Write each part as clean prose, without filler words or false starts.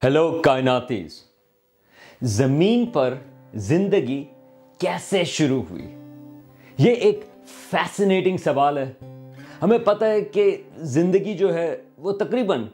Hello कायनातीज। जमीन पर जिंदगी कैसे शुरू हुई? ये एक फैसिनेटिंग सवाल है। हमें पता है कि जिंदगी जो है वो तकरीबन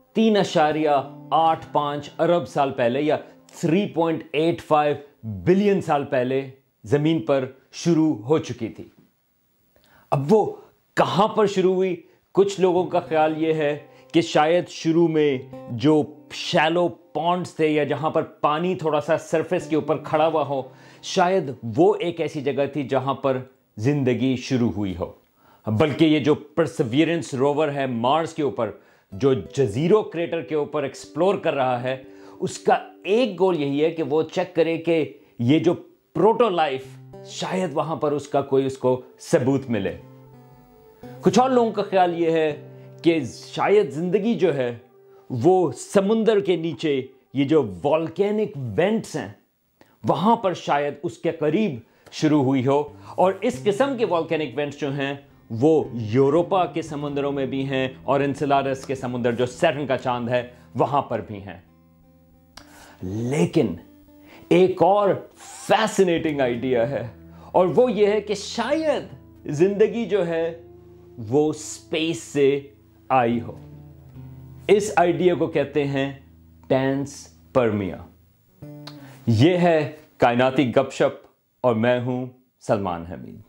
3.85 अरब साल पहले या 3.85 बिलियन साल पहले जमीन पर शुरू हो चुकी थी। अब वो कहां पर शुरू हुई? कुछ लोगों का ख्याल ये है कि शायद शुरू में जो शैलो पॉन्ड्स थे या जहां पर पानी थोड़ा सा सरफेस के ऊपर खड़ा हुआ हो, शायद वो एक ऐसी जगह थी जहां पर जिंदगी शुरू हुई हो। बल्कि ये जो परसिवियरेंस रोवर है मार्स के ऊपर, जो जजीरो क्रेटर के ऊपर एक्सप्लोर कर रहा है, उसका एक गोल यही है कि वो चेक करे कि ये जो प्रोटो लाइफ, शायद वहां पर उसका कोई उसको सबूत मिले। कुछ और लोगों का ख्याल ये है कि शायद जिंदगी जो है वो समुंदर के नीचे ये जो वॉल्केनिक वेंट्स हैं वहां पर शायद उसके करीब शुरू हुई हो। और इस किस्म के वॉल्केनिक वेंट्स जो हैं वो यूरोपा के समुद्रों में भी हैं और एनसेलाडस के समुद्र जो सैटर्न का चांद है वहां पर भी हैं। लेकिन एक और फैसिनेटिंग आइडिया है और वो ये है कि शायद जिंदगी जो है वो स्पेस से आई हो। इस आइडिया को कहते हैं पैंसपर्मिया। यह है कायनाती गपशप और मैं हूं सलमान हमीद।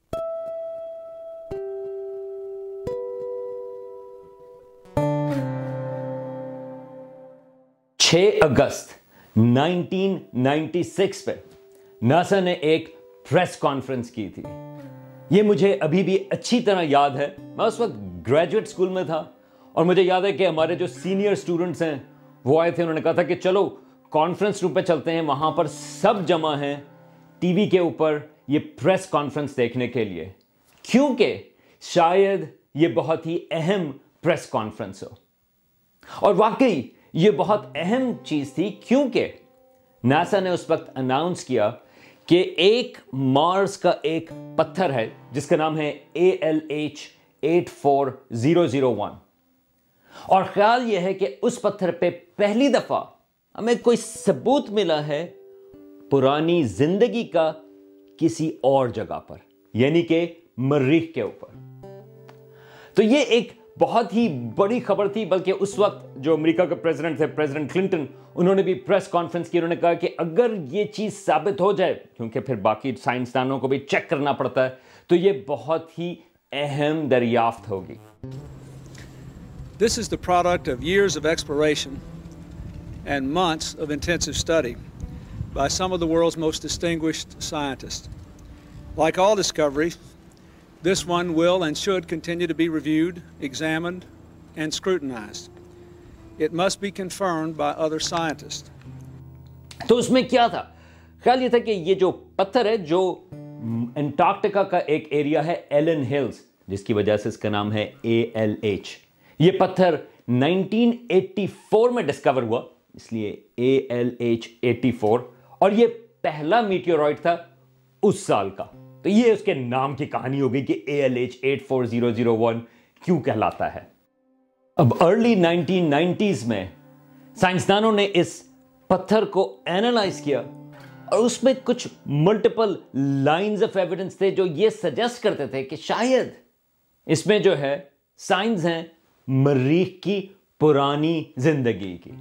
अगस्त 1996 पे नासा ने एक प्रेस कॉन्फ्रेंस की थी। यह मुझे अभी भी अच्छी तरह याद है। मैं उस वक्त ग्रेजुएट स्कूल में था और मुझे याद है कि हमारे जो सीनियर स्टूडेंट्स हैं वो आए थे। उन्होंने कहा था कि चलो कॉन्फ्रेंस रूम पे चलते हैं, वहां पर सब जमा हैं टीवी के ऊपर ये प्रेस कॉन्फ्रेंस देखने के लिए, क्योंकि शायद ये बहुत ही अहम प्रेस कॉन्फ्रेंस हो। और वाकई ये बहुत अहम चीज थी, क्योंकि नासा ने उस वक्त अनाउंस किया कि एक मार्स का एक पत्थर है जिसका नाम है ALH 84001 और ख्याल यह है कि उस पत्थर पे पहली दफा हमें कोई सबूत मिला है पुरानी जिंदगी का किसी और जगह पर, यानी कि मरीख के ऊपर। तो ये एक बहुत ही बड़ी खबर थी। बल्कि उस वक्त जो अमेरिका के प्रेसिडेंट थे, प्रेसिडेंट क्लिंटन, उन्होंने भी प्रेस कॉन्फ्रेंस की। उन्होंने कहा कि अगर ये चीज साबित हो जाए, क्योंकि फिर बाकी साइंसदानों को भी चेक करना पड़ता है, तो ये बहुत ही अहम दरियाफ्त होगी। This is the product of years of exploration and months of intensive study by some of the world's most distinguished scientists. Like all discoveries, this one will and should continue to be reviewed, examined, and scrutinized. It must be confirmed by other scientists. तो उसमें क्या था? ख्याल ये था कि ये जो पत्थर है, जो अंटार्कटिका का एक एरिया है एलन हिल्स, जिसकी वजह से इसका नाम है ALH। ये पत्थर 1984 में डिस्कवर हुआ, इसलिए ALH 84, और ये पहला मीटियोराइट था उस साल का। तो ये उसके नाम की कहानी हो गई कि ALH 84001 क्यों कहलाता है। अब अर्ली 1990s में साइंसदानों ने इस पत्थर को एनालाइज किया और उसमें कुछ मल्टीपल लाइंस ऑफ एविडेंस थे जो ये सजेस्ट करते थे कि शायद इसमें जो है साइंस हैं मरीख की पुरानी जिंदगी की।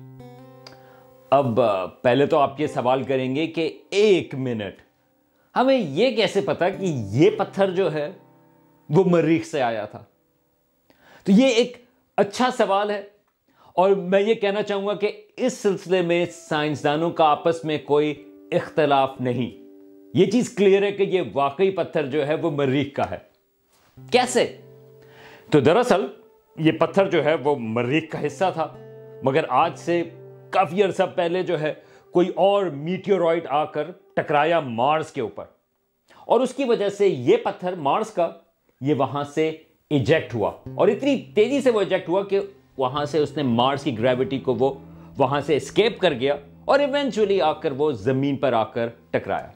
अब पहले तो आप ये सवाल करेंगे कि एक मिनट, हमें यह कैसे पता कि यह पत्थर जो है वो मरीख से आया था? तो यह एक अच्छा सवाल है और मैं ये कहना चाहूंगा कि इस सिलसिले में साइंसदानों का आपस में कोई इख्तलाफ नहीं। यह चीज क्लियर है कि यह वाकई पत्थर जो है वो मरीख का है। कैसे? तो दरअसल यह पत्थर जो है वो मरीख का हिस्सा था, मगर आज से काफी अरसा पहले जो है कोई और मीटियोराइट आकर टकराया मार्स के ऊपर और उसकी वजह से यह पत्थर मार्स का ये वहां से इजेक्ट हुआ और इतनी तेजी से वो इजेक्ट हुआ कि वहां से उसने मार्स की ग्रेविटी को वो वहां से एस्केप कर गया और इवेंचुअली आकर वो जमीन पर आकर टकराया।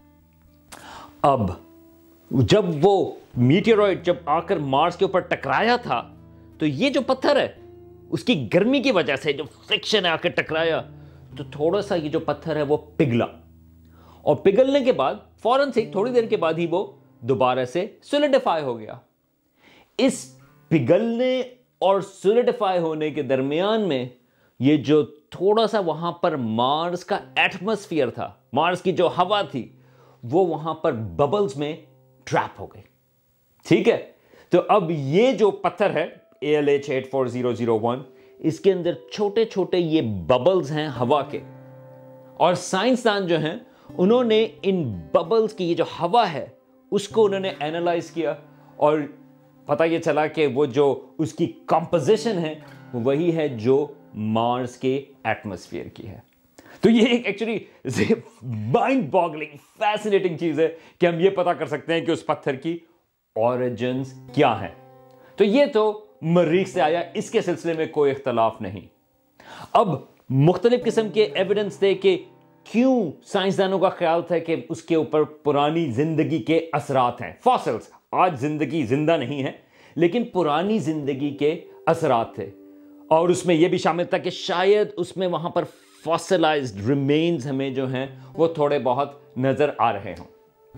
अब जब वो मीटियोराइट जब आकर मार्स के ऊपर टकराया था तो ये जो पत्थर है उसकी गर्मी की वजह से जो फ्रिक्शन आके टकराया तो थोड़ा सा ये जो पत्थर है वो पिघला, और पिघलने के बाद फौरन से थोड़ी देर के बाद ही वो दोबारा से सोलिडिफाई हो गया। इस पिघलने और सोलिडिफाई होने के दरमियान में ये जो थोड़ा सा वहां पर मार्स का एटमॉस्फेयर था, मार्स की जो हवा थी, वो वहां पर बबल्स में ट्रैप हो गई। ठीक है, तो अब ये जो पत्थर है ALH 84001, इसके अंदर छोटे छोटे ये बबल्स हैं हवा के, और साइंसदान जो हैं उन्होंने इन बबल्स की ये जो हवा है उसको उन्होंने एनालाइज किया, और पता ये चला कि वो जो उसकी कंपोजिशन है वही है जो मार्स के एटमॉस्फेयर की है। तो ये एक एक्चुअली माइंड बॉगलिंग फैसिनेटिंग चीज है कि हम ये पता कर सकते हैं कि उस पत्थर की ऑरिजिन्स क्या हैं। तो ये तो मरीख से आया, इसके सिलसिले में कोई इख्तलाफ नहीं। अब मुख्तलिफ किस्म के एविडेंस थे कि क्यों साइंसदानों का ख्याल था कि उसके ऊपर पुरानी जिंदगी के असरात हैं, फॉसिल्स। आज जिंदगी जिंदा नहीं है, लेकिन पुरानी जिंदगी के असरात थे, और उसमें यह भी शामिल था कि शायद उसमें वहां पर फॉसिलाइज्ड रिमेन्स हमें जो हैं वो थोड़े बहुत नजर आ रहे हों।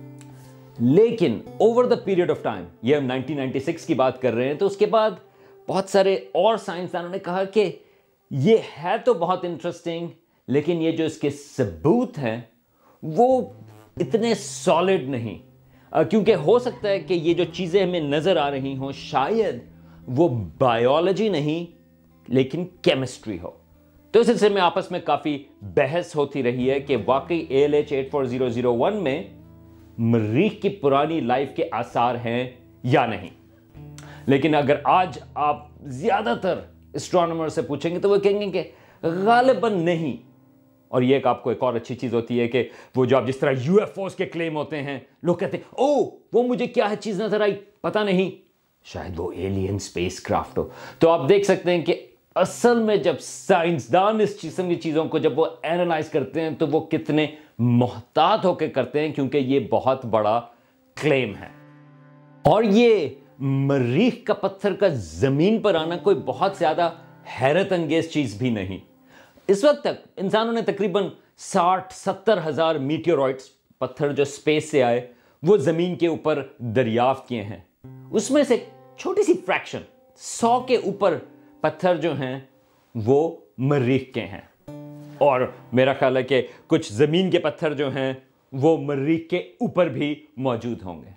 लेकिन over the period of time, ये हम 1996 की बात कर रहे हैं, तो उसके बाद बहुत सारे और साइंसदानों ने कहा कि ये है तो बहुत इंटरेस्टिंग, लेकिन ये जो इसके सबूत हैं वो इतने सॉलिड नहीं, क्योंकि हो सकता है कि ये जो चीजें हमें नजर आ रही हों शायद वो बायोलॉजी नहीं लेकिन केमिस्ट्री हो। तो इस सिलसिले में आपस में काफी बहस होती रही है कि वाकई ALH 84001 में मरीख की पुरानी लाइफ के आसार हैं या नहीं। लेकिन अगर आज आप ज्यादातर एस्ट्रोनॉमर से पूछेंगे तो वो कहेंगे कि गालिबन नहीं। और ये आपको एक और अच्छी चीज होती है कि वो जो आप जिस तरह UFOs के क्लेम होते हैं, लोग कहते हैं ओ वो मुझे क्या है चीज नजर आई, पता नहीं, शायद वो एलियन स्पेस क्राफ्ट हो। तो आप देख सकते हैं कि असल में जब साइंसदान इस किस्म की चीजों को जब वो एनालाइज करते हैं तो वो कितने मोहतात होकर करते हैं, क्योंकि ये बहुत बड़ा क्लेम है। और ये मरीख का पत्थर का जमीन पर आना कोई बहुत ज्यादा हैरत अंगेज चीज भी नहीं। इस वक्त तक इंसानों ने तकरीबन 60-70 हजार मीटियोरॉइड्स, पत्थर जो स्पेस से आए, वो जमीन के ऊपर दरियाफ्त किए हैं। उसमें से छोटी सी फ्रैक्शन 100 के ऊपर पत्थर जो हैं वो मरीख के हैं, और मेरा ख्याल है कि कुछ जमीन के पत्थर जो हैं वो मरीख के ऊपर भी मौजूद होंगे।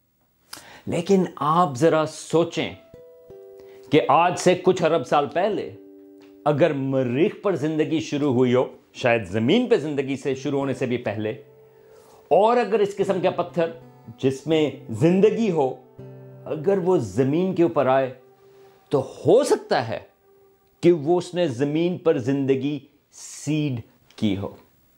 लेकिन आप जरा सोचें कि आज से कुछ अरब साल पहले अगर मरीख पर जिंदगी शुरू हुई हो, शायद जमीन पर जिंदगी से शुरू होने से भी पहले, और अगर इस किस्म का पत्थर जिसमें जिंदगी हो अगर वो जमीन के ऊपर आए, तो हो सकता है कि वो उसने जमीन पर जिंदगी सीड की हो।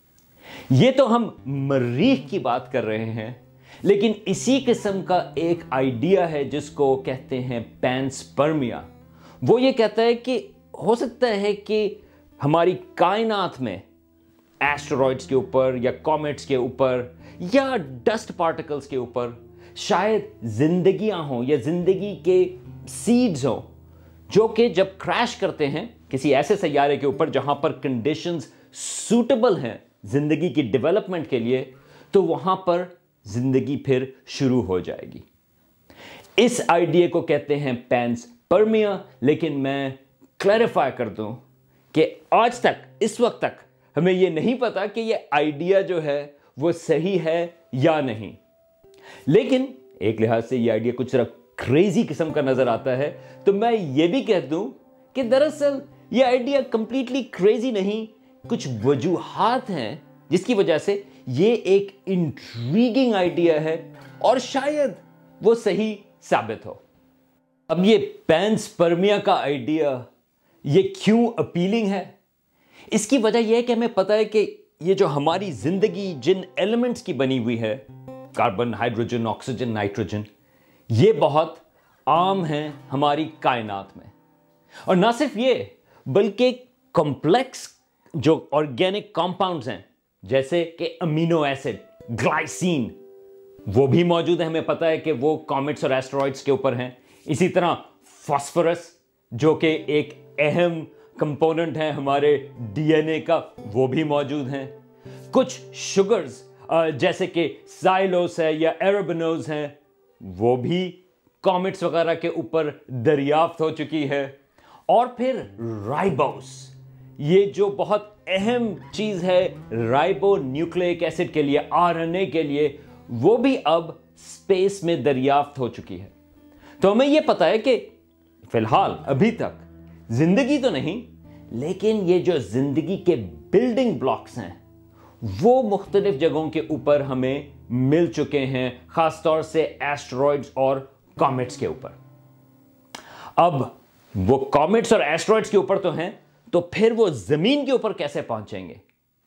ये तो हम मरीख की बात कर रहे हैं, लेकिन इसी किस्म का एक आइडिया है जिसको कहते हैं पैनस्पर्मिया। वो ये कहता है कि हो सकता है कि हमारी कायनात में एस्टेरॉइड्स के ऊपर या कॉमेट्स के ऊपर या डस्ट पार्टिकल्स के ऊपर शायद जिंदगियां हों या जिंदगी के सीड्स हों, जो कि जब क्रैश करते हैं किसी ऐसे सैयारे के ऊपर जहां पर कंडीशंस सूटेबल हैं जिंदगी की डेवलपमेंट के लिए, तो वहां पर जिंदगी फिर शुरू हो जाएगी। इस आइडिया को कहते हैं पैनस्पर्मिया। लेकिन मैं क्लैरिफाई कर दूं कि आज तक, इस वक्त तक हमें यह नहीं पता कि यह आइडिया जो है वो सही है या नहीं। लेकिन एक लिहाज से यह आइडिया कुछ क्रेजी किस्म का नजर आता है, तो मैं यह भी कह दूं कि दरअसल यह आइडिया कंप्लीटली क्रेजी नहीं, कुछ वजूहात हैं जिसकी वजह से यह एक इंट्रीगिंग आइडिया है और शायद वो सही साबित हो। अब ये पैनस्पर्मिया का आइडिया ये क्यों अपीलिंग है? इसकी वजह यह है कि हमें पता है कि ये जो हमारी जिंदगी जिन एलिमेंट्स की बनी हुई है, कार्बन, हाइड्रोजन, ऑक्सीजन, नाइट्रोजन, ये बहुत आम हैं हमारी कायनात में। और ना सिर्फ ये, बल्कि कॉम्प्लेक्स जो ऑर्गेनिक कंपाउंड्स हैं जैसे कि अमीनो एसिड, ग्लाइसिन, वो भी मौजूद है। हमें पता है कि वो कॉमेट्स और एस्टेरॉइड्स के ऊपर हैं। इसी तरह फास्फोरस जो कि एक اہم کمپوننٹ ہیں ہمارے ڈی این اے کا وہ بھی موجود ہیں. کچھ شوگرز جیسے کہ سائلوس ہے یا ایربنوز ہیں وہ بھی کامٹس وغیرہ کے اوپر دریافت ہو چکی ہے. اور پھر رائبوس، یہ جو بہت اہم چیز ہے رائبو نیوکلیک ایسڈ کے لیے، آر این اے کے لیے، وہ بھی اب اسپیس میں دریافت ہو چکی ہے. تو ہمیں یہ پتا ہے کہ فی الحال ابھی تک زندگی تو نہیں، لیکن یہ جو زندگی کے بلڈنگ بلاکس ہیں وہ مختلف جگہوں کے اوپر ہمیں مل چکے ہیں، خاص طور سے ایسٹرائڈز اور کامٹس کے اوپر. اب وہ کامٹس اور ایسٹرائڈز کے اوپر تو ہیں، تو پھر وہ زمین کے اوپر کیسے پہنچیں گے؟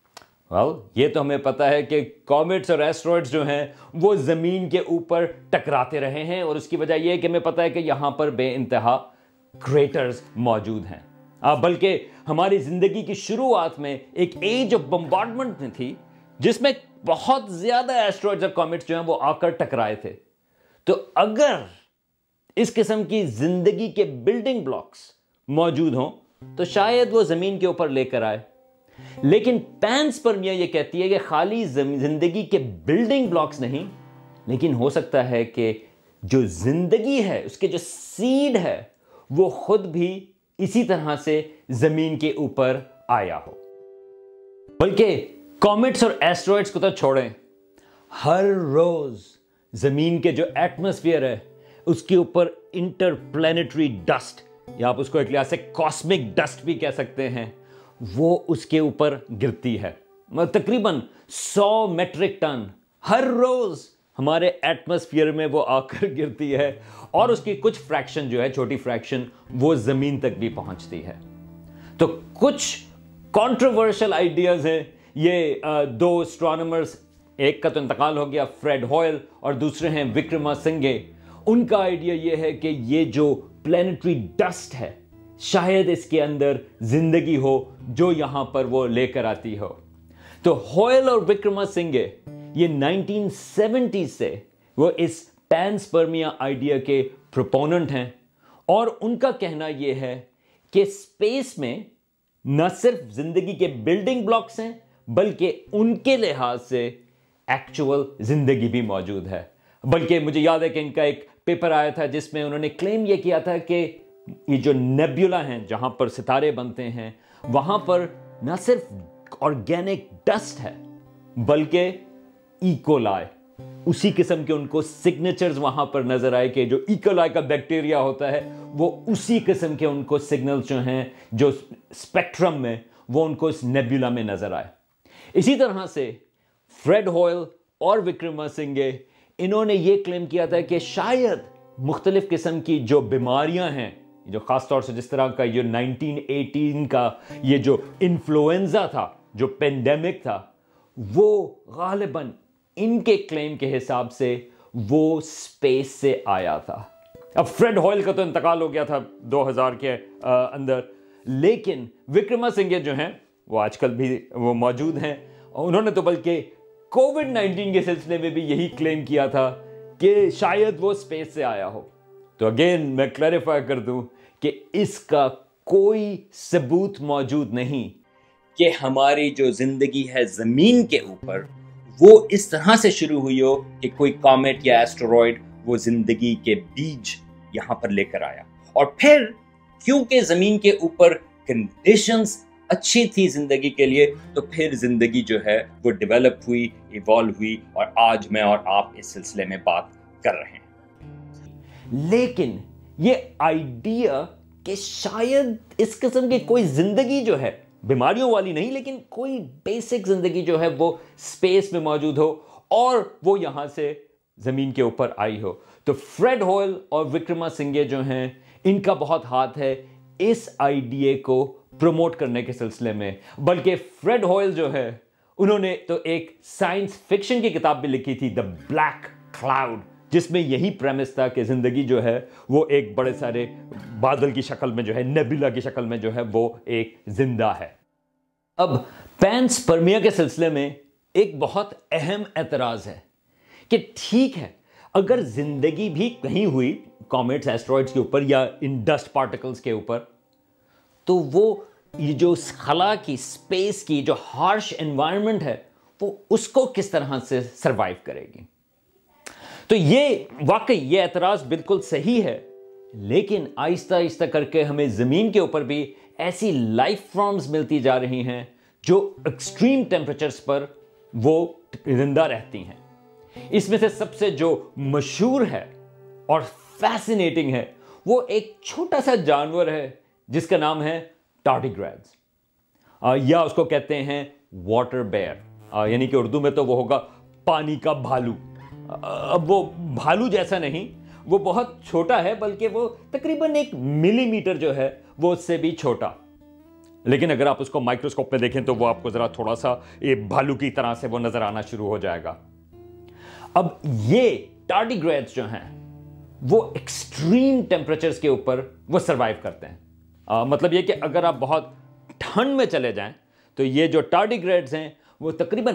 یہ تو ہمیں پتا ہے کہ کامٹس اور ایسٹرائڈز جو ہیں وہ زمین کے اوپر ٹکراتے رہے ہیں، اور اس کی وجہ یہ ہے کہ ہمیں پتا ہے کہ یہاں پر بے انتہا کریٹرز موجود ہیں. بلکہ ہماری زندگی کی شروعات میں ایک ایج آف بمبارڈمنٹ میں تھی جس میں بہت زیادہ ایسٹرائڈز اور کامٹس جو ہیں وہ آ کر ٹکرائے تھے. تو اگر اس قسم کی زندگی کے بلڈنگ بلاکس موجود ہوں تو شاید وہ زمین کے اوپر لے کر آئے. لیکن پینسپرمیا یہ کہتی ہے کہ خالی زندگی کے بلڈنگ بلاکس نہیں، لیکن ہو سکتا ہے کہ جو زندگی ہے اس کے جو سیڈ ہے وہ خود بھی اسی طرح سے زمین کے اوپر آیا ہو. بلکہ کامٹس اور ایسٹرائڈز کو تو چھوڑیں، ہر روز زمین کے جو ایٹماسفیئر ہے اس کے اوپر انٹر پلانیٹری ڈسٹ، یا آپ اس کو ایک لحاظ سے کاسمک ڈسٹ بھی کہہ سکتے ہیں، وہ اس کے اوپر گرتی ہے. تقریباً 100 میٹرک ٹن ہر روز ہمارے ایٹماسفیئر میں وہ آ کر گرتی ہے، اور اس کی کچھ فریکشن جو ہے، چھوٹی فریکشن، وہ زمین تک بھی پہنچتی ہے. تو کچھ کنٹروورشل آئیڈیاز ہیں. یہ دو اسٹرانومرز، ایک کا تو انتقال ہو گیا، فریڈ ہوئل، اور دوسرے ہیں وکرما سنگھے. ان کا آئیڈیا یہ ہے کہ یہ جو پلانیٹری ڈسٹ ہے شاید اس کے اندر زندگی ہو جو یہاں پر وہ لے کر آتی ہو. تو ہوئل اور وکرما سنگھے یہ 1970 سے وہ اس پینسپرمیا آئیڈیا کے پروپوننٹ ہیں، اور ان کا کہنا یہ ہے کہ اسپیس میں نہ صرف زندگی کے بلڈنگ بلاکس ہیں بلکہ ان کے لحاظ سے ایکچوئل زندگی بھی موجود ہے. بلکہ مجھے یاد ہے کہ ان کا ایک پیپر آیا تھا جس میں انہوں نے کلیم یہ کیا تھا کہ یہ جو نیبیولا ہیں جہاں پر ستارے بنتے ہیں وہاں پر نہ صرف آرگینک ڈسٹ ہے بلکہ ایکولائی، اسی قسم کے ان کو سگنیچرز وہاں پر نظر آئے کہ جو ایکولائی کا بیکٹیریا ہوتا ہے وہ اسی قسم کے ان کو سگنلز جو ہیں جو اسپیکٹرم میں وہ ان کو اس نیبیولا میں نظر آئے. اسی طرح سے فریڈ ہوئل اور وکرما سنگھے انہوں نے یہ کلیم کیا تھا کہ شاید مختلف قسم کی جو بیماریاں ہیں، جو خاص طور سے جس طرح کا یہ 1918 کا یہ جو انفلوئنزا تھا، جو پینڈیمک تھا، وہ غالباً ان کے کلیم کے حساب سے وہ سپیس سے آیا تھا. اب فریڈ ہوئل کا تو انتقال ہو گیا تھا 2000 کے اندر، لیکن وکرما سنگھے جو ہیں وہ آج کل بھی وہ موجود ہیں. انہوں نے تو بلکہ کووڈ 19 کے سلسلے میں بھی یہی کلیم کیا تھا کہ شاید وہ سپیس سے آیا ہو. تو اگین میں کلیریفائی کر دوں کہ اس کا کوئی ثبوت موجود نہیں کہ ہماری جو زندگی ہے زمین کے اوپر وہ اس طرح سے شروع ہوئی ہو کہ کوئی کامٹ یا ایسٹرائڈ وہ زندگی کے بیج یہاں پر لے کر آیا. اور پھر کیونکہ زمین کے اوپر کنڈیشنز اچھی تھی زندگی کے لیے، تو پھر زندگی جو ہے وہ ڈیولپ ہوئی، ایوالو ہوئی، اور آج میں اور آپ اس سلسلے میں بات کر رہے ہیں. لیکن یہ آئیڈیا کہ شاید اس قسم کی کوئی زندگی جو ہے، بیماریوں والی نہیں لیکن کوئی بیسک زندگی جو ہے وہ سپیس میں موجود ہو اور وہ یہاں سے زمین کے اوپر آئی ہو، تو فریڈ ہوئل اور وکرما سنگھے جو ہیں ان کا بہت ہاتھ ہے اس آئیڈیا کو پروموٹ کرنے کے سلسلے میں. بلکہ فریڈ ہوئل جو ہے انہوں نے تو ایک سائنس فکشن کی کتاب بھی لکھی تھی، دا بلیک کلاؤڈ، جس میں یہی پریمس تھا کہ زندگی جو ہے وہ ایک بڑے سارے بادل کی شکل میں جو ہے، نیبولا کی شکل میں جو ہے وہ ایک زندہ ہے. اب پینسپرمیا کے سلسلے میں ایک بہت اہم اعتراض ہے کہ ٹھیک ہے اگر زندگی بھی کہیں ہوئی کامٹس ایسٹرائڈز کے اوپر یا ان ڈسٹ پارٹیکلز کے اوپر، تو وہ یہ جو خلا کی اسپیس کی جو ہارش انوائرمنٹ ہے وہ اس کو کس طرح سے سروائیو کرے گی. تو یہ واقعی یہ اعتراض بالکل صحیح ہے، لیکن آہستہ آہستہ کر کے ہمیں زمین کے اوپر بھی ایسی لائف فارمز ملتی جا رہی ہیں جو ایکسٹریم ٹیمپریچرز پر وہ زندہ رہتی ہیں. اس میں سے سب سے جو مشہور ہے اور فیسینیٹنگ ہے وہ ایک چھوٹا سا جانور ہے جس کا نام ہے ٹارڈیگریڈز، یا اس کو کہتے ہیں واٹر بیئر، یعنی کہ اردو میں تو وہ ہوگا پانی کا بھالو. اب وہ بھالو جیسا نہیں، وہ بہت چھوٹا ہے، بلکہ وہ تقریباً 1 ملی میٹر جو ہے وہ اس سے بھی چھوٹا. لیکن اگر آپ اس کو مائکروسکوپ میں دیکھیں تو وہ آپ کو ذرا تھوڑا سا یہ بھالو کی طرح سے وہ نظر آنا شروع ہو جائے گا. اب یہ ٹارڈیگریڈز جو ہیں وہ ایکسٹریم ٹیمپریچرز کے اوپر وہ سروائیو کرتے ہیں. مطلب یہ کہ اگر آپ بہت ٹھنڈ میں چلے جائیں تو یہ جو ٹارڈیگریڈز ہیں وہ تقریباً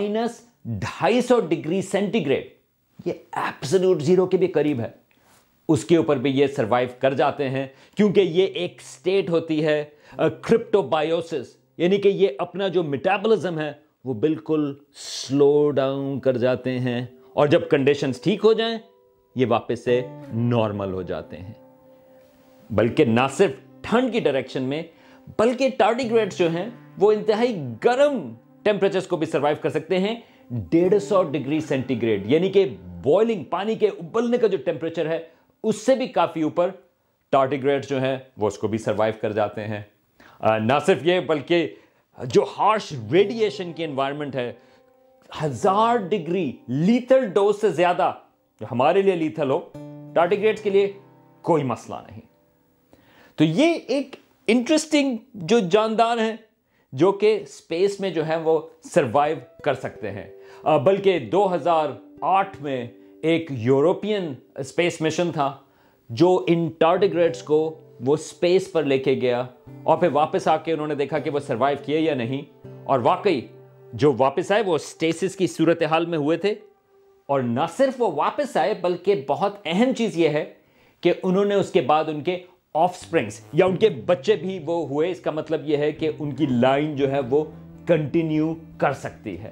-250 ڈگری سینٹی گریڈ، یہ ایبسولوٹ زیرو کے بھی قریب ہے، اس کے اوپر بھی یہ سروائیو کر جاتے ہیں، کیونکہ یہ ایک سٹیٹ ہوتی ہے کرپٹوبائیوسس، یعنی کہ یہ اپنا جو میٹابولزم ہے وہ بالکل سلو ڈاؤن کر جاتے ہیں، اور جب کنڈیشنز ٹھیک ہو جائیں یہ واپس سے نارمل ہو جاتے ہیں. بلکہ نہ صرف ٹھنڈ کی ڈائریکشن میں، بلکہ ٹارڈیگریڈز جو ہیں وہ انتہائی گرم ٹیمپریچرز کو بھی سروائیو کر سکتے ہیں. 150 ڈگری سینٹی گریڈ، یعنی کہ بوائلنگ پانی کے ابلنے کا جو ٹیمپریچر ہے اس سے بھی کافی اوپر ٹارڈیگریڈز جو ہیں وہ اس کو بھی سروائیو کر جاتے ہیں. نہ صرف یہ بلکہ جو ہارش ریڈیشن کی انوائرمنٹ ہے، 1000 ڈگری لیتھل ڈوز سے زیادہ جو ہمارے لیے لیتھل ہو، ٹارڈیگریڈز کے لیے کوئی مسئلہ نہیں. تو یہ ایک انٹرسٹنگ جو جاندار ہیں جو کہ اسپیس میں جو ہے وہ سروائیو کر سکتے ہیں. بلکہ 2008 میں ایک یورپین اسپیس مشن تھا جو ان ٹارڈیگریڈز کو وہ اسپیس پر لے کے گیا، اور پھر واپس آ کے انہوں نے دیکھا کہ وہ سروائیو کیے یا نہیں. اور واقعی جو واپس آئے وہ اسٹیسس کی صورتحال میں ہوئے تھے. اور نہ صرف وہ واپس آئے بلکہ بہت اہم چیز یہ ہے کہ انہوں نے اس کے بعد ان کے آف سپرنگز یا ان کے بچے بھی وہ ہوئے. اس کا مطلب یہ ہے کہ ان کی لائن جو ہے وہ کنٹینیو کر سکتی ہے.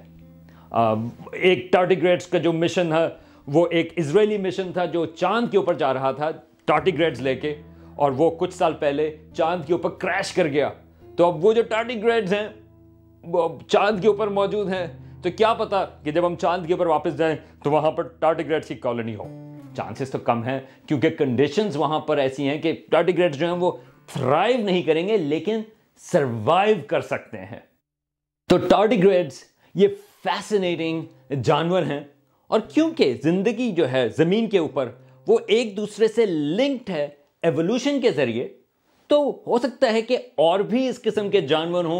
ایک ٹارڈیگریڈز کا جو مشن ہے وہ ایک اسرائیلی مشن تھا جو چاند کے اوپر جا رہا تھا ٹارڈیگریڈز لے کے، اور وہ کچھ سال پہلے چاند کے اوپر کریش کر گیا. تو اب وہ جو ٹارڈیگریڈز ہیں وہ چاند کے اوپر موجود ہیں، تو کیا پتا کہ جب ہم چاند کے اوپر واپس جائیں تو وہاں پر ٹارڈیگریڈز کی کالونی ہو. چانسز تو کم ہیں کیونکہ کنڈیشنز وہاں پر ایسی ہیں کہ ٹارڈیگریڈز جو ہیں وہ تھرائیو نہیں کریں گے لیکن سروائیو کر سکتے ہیں. تو ٹارڈیگریڈز یہ فیسینیٹنگ جانور ہیں، اور کیونکہ زندگی جو ہے زمین کے اوپر وہ ایک دوسرے سے لنکڈ ہے ایوولوشن کے ذریعے، تو ہو سکتا ہے کہ اور بھی اس قسم کے جانور ہوں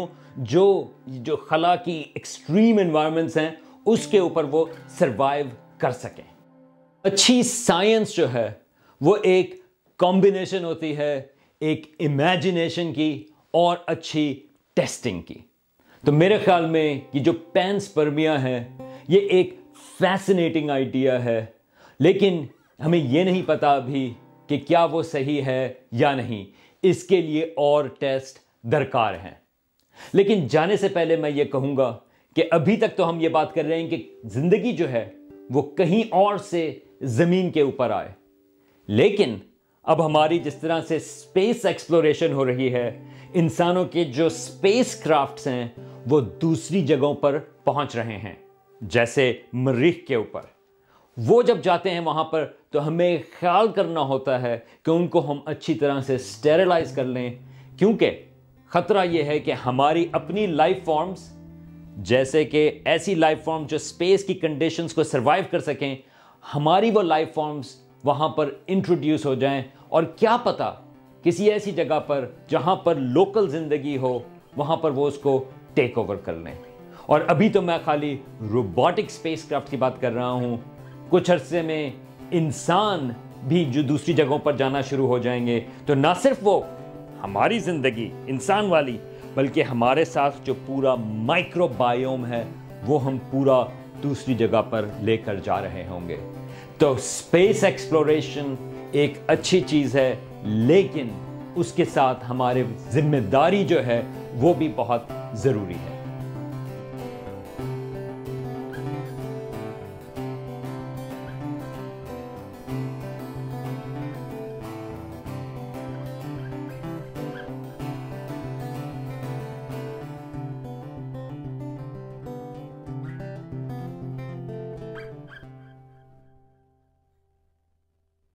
جو خلا کی ایکسٹریم انوائرمنٹس ہیں اس کے اوپر وہ سروائیو کر سکیں. اچھی سائنس جو ہے وہ ایک کمبینیشن ہوتی ہے ایک امیجنیشن کی اور اچھی ٹیسٹنگ کی. تو میرے خیال میں یہ جو پینسپرمیا ہے یہ ایک فیسینیٹنگ آئیڈیا ہے، لیکن ہمیں یہ نہیں پتا ابھی کہ کیا وہ صحیح ہے یا نہیں. اس کے لیے اور ٹیسٹ درکار ہیں. لیکن جانے سے پہلے میں یہ کہوں گا کہ ابھی تک تو ہم یہ بات کر رہے ہیں کہ زندگی جو ہے وہ کہیں اور سے زمین کے اوپر آئے، لیکن اب ہماری جس طرح سے اسپیس ایکسپلوریشن ہو رہی ہے، انسانوں کے جو اسپیس کرافٹس ہیں وہ دوسری جگہوں پر پہنچ رہے ہیں. جیسے مریخ کے اوپر وہ جب جاتے ہیں وہاں پر تو ہمیں خیال کرنا ہوتا ہے کہ ان کو ہم اچھی طرح سے اسٹیریلائز کر لیں، کیونکہ خطرہ یہ ہے کہ ہماری اپنی لائف فارمز، جیسے کہ ایسی لائف فارم جو اسپیس کی کنڈیشنز کو سروائیو کر سکیں، ہماری وہ لائف فارمز وہاں پر انٹروڈیوس ہو جائیں، اور کیا پتہ کسی ایسی جگہ پر جہاں پر لوکل زندگی ہو وہاں پر وہ اس کو ٹیک اوور کر لیں. اور ابھی تو میں خالی روبوٹک اسپیس کرافٹ کی بات کر رہا ہوں، کچھ عرصے میں انسان بھی جو دوسری جگہوں پر جانا شروع ہو جائیں گے، تو نہ صرف وہ ہماری زندگی انسان والی بلکہ ہمارے ساتھ جو پورا مائکرو بائیوم ہے وہ ہم پورا دوسری جگہ پر لے کر جا رہے ہوں گے. تو اسپیس ایکسپلوریشن ایک اچھی چیز ہے، لیکن اس کے ساتھ ہمارے ذمہ داری جو ہے وہ بھی بہت ضروری ہے۔